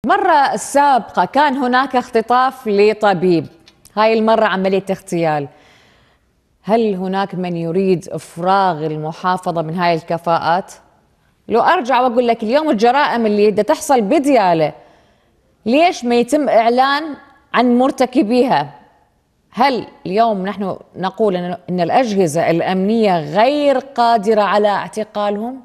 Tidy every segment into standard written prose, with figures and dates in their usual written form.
مرة السابقة كان هناك اختطاف لطبيب، هاي المرة عملية اغتيال. هل هناك من يريد إفراغ المحافظة من هاي الكفاءات؟ لو أرجع وأقول لك اليوم الجرائم اللي بدها تحصل بديالة، ليش ما يتم إعلان عن مرتكبيها؟ هل اليوم نحن نقول إن الأجهزة الأمنية غير قادرة على اعتقالهم؟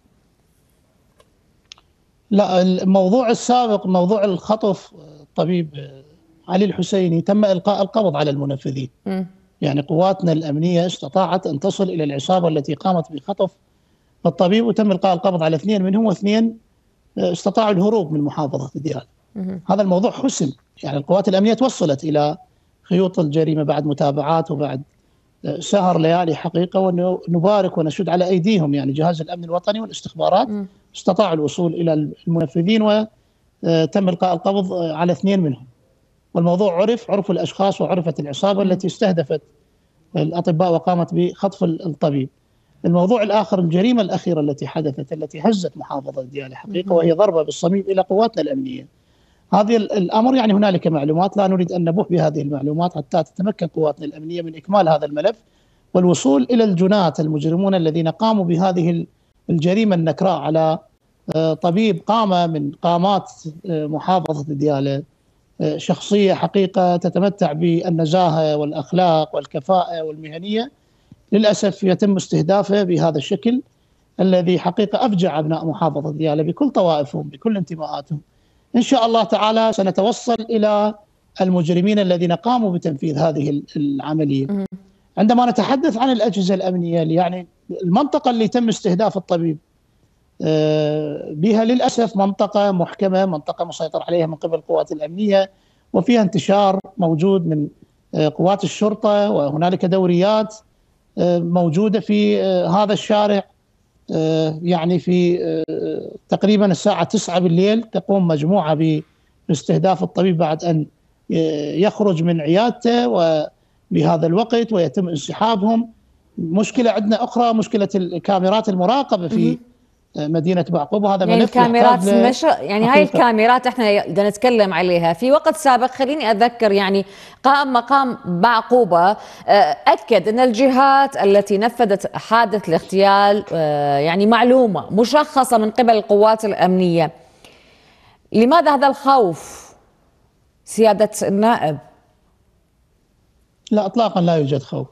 لا، الموضوع السابق موضوع الخطف الطبيب علي الحسيني تم إلقاء القبض على المنفذين. يعني قواتنا الأمنية استطاعت أن تصل إلى العصابة التي قامت بخطف الطبيب، وتم إلقاء القبض على 2 منهم، واثنين استطاعوا الهروب من محافظة ديالى. هذا الموضوع حسم، يعني القوات الأمنية توصلت إلى خيوط الجريمة بعد متابعات وبعد سهر ليالي حقيقة، ونبارك ونشد على أيديهم يعني جهاز الأمن الوطني والاستخبارات استطاعوا الوصول إلى المنفذين، وتم إلقاء القبض على 2 منهم. والموضوع عرف الأشخاص وعرفت العصابة التي استهدفت الأطباء وقامت بخطف الطبيب. الموضوع الآخر الجريمة الأخيرة التي حدثت، التي هزت محافظة ديالى حقيقة، وهي ضربة بالصميم إلى قواتنا الأمنية. هذه الأمر يعني هنالك معلومات لا نريد أن نبوح بهذه المعلومات حتى تتمكن قواتنا الأمنية من إكمال هذا الملف والوصول إلى الجناة المجرمون الذين قاموا بهذه الجريمة النكراء على طبيب قام من قامات محافظة ديالى، شخصية حقيقة تتمتع بالنزاهة والأخلاق والكفاءة والمهنية. للأسف يتم استهدافه بهذا الشكل الذي حقيقة أفجع أبناء محافظة ديالى بكل طوائفهم بكل انتماءاتهم. إن شاء الله تعالى سنتوصل إلى المجرمين الذين قاموا بتنفيذ هذه العملية. عندما نتحدث عن الأجهزة الأمنية، يعني المنطقة اللي تم استهداف الطبيب بها للأسف منطقة محكمة، منطقة مسيطر عليها من قبل القوات الأمنية، وفيها انتشار موجود من قوات الشرطة، وهنالك دوريات موجودة في هذا الشارع. يعني في تقريبا الساعة 9 بالليل تقوم مجموعة باستهداف الطبيب بعد أن يخرج من عيادته وبهذا الوقت ويتم انسحابهم. مشكلة عندنا أخرى، مشكلة الكاميرات المراقبة في مدينة بعقوب، وهذا يعني ملف الكاميرات يعني هاي الكاميرات احنا بدنا نتكلم عليها. في وقت سابق خليني أذكر يعني مقام بعقوبة أكد أن الجهات التي نفذت حادث الاغتيال يعني معلومة مشخصة من قبل القوات الأمنية. لماذا هذا الخوف سيادة النائب؟ لا إطلاقا لا يوجد خوف.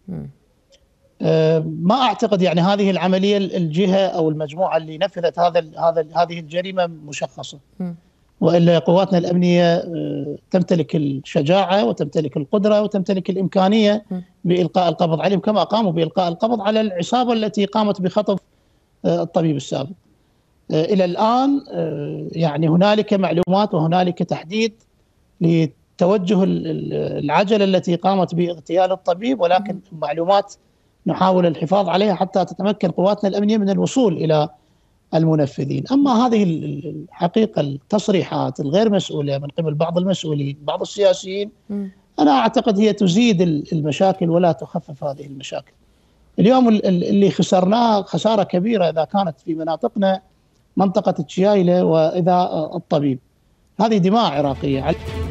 ما أعتقد يعني هذه العملية الجهة أو المجموعة اللي نفذت هذه الجريمة مشخصة، وإلا قواتنا الأمنية تمتلك الشجاعة وتمتلك القدرة وتمتلك الإمكانية بإلقاء القبض عليهم، كما قاموا بإلقاء القبض على العصابة التي قامت بخطف الطبيب السابق. إلى الآن يعني هنالك معلومات وهنالك تحديد لتوجه العجلة التي قامت باغتيال الطبيب، ولكن معلومات نحاول الحفاظ عليها حتى تتمكن قواتنا الأمنية من الوصول إلى المنفذين. أما هذه الحقيقة التصريحات الغير مسؤولة من قبل بعض المسؤولين بعض السياسيين، أنا أعتقد هي تزيد المشاكل ولا تخفف هذه المشاكل. اليوم اللي خسرناه خسارة كبيرة إذا كانت في مناطقنا منطقة تشيايلة وإذا الطبيب، هذه دماء عراقية.